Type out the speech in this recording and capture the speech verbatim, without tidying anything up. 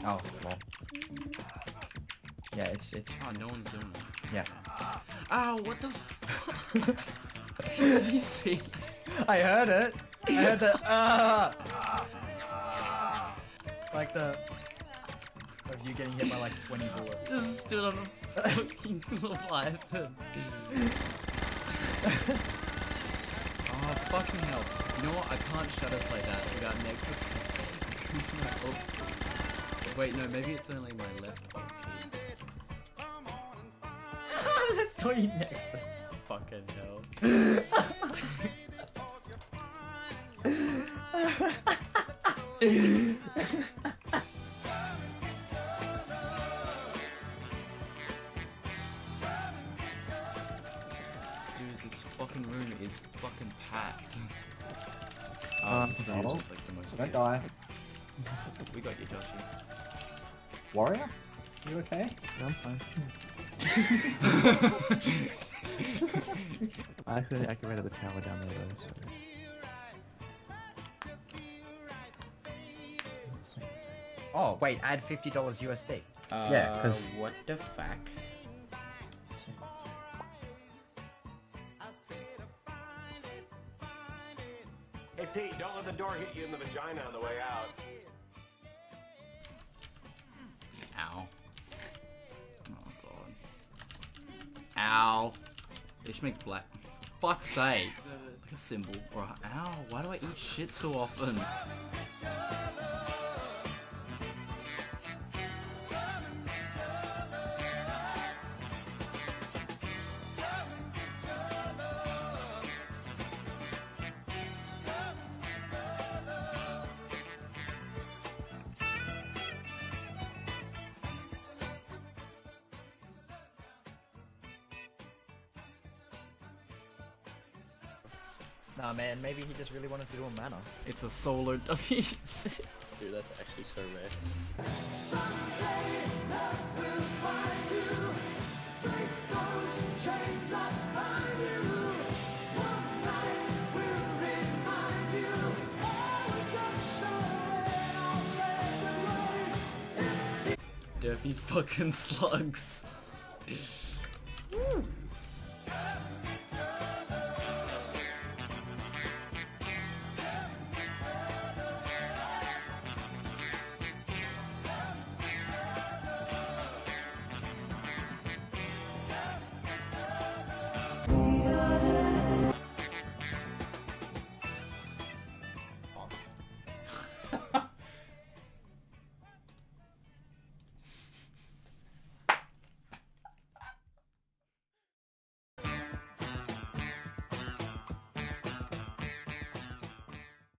Oh, well. Yeah, it's it's. Oh, no one's doing it. Yeah. Ow! What the fuck? Did you see? I heard it. I heard the uh like the of you getting hit by like twenty bullets. Just stood on a fucking Leviathan. Oh fucking hell! You know what? I can't shut us like that without Nexus. Oh. Wait, no. Maybe it's only my left. Sweet Nexus. Fucking hell. Dude, this fucking room is fucking packed. Oh, Um, this is no. just like the most. Don't die. We got you, Joshi. Warrior? You okay? Yeah, I'm fine. I actually activated the tower down there though, so. Oh wait, add fifty dollars U S D. Uh, Yeah, 'cause- what the fuck? Hey Pete, don't let the door hit you in the vagina on the way out. Ow. Oh god. Ow. They should make black. For fuck's sake. Like a symbol. Or a, ow, why do I eat shit so often? Nah, man, maybe he just really wanted to do a mana. It's a solo W C. Dude, that's actually so rare. Derpy fucking slugs. Woo.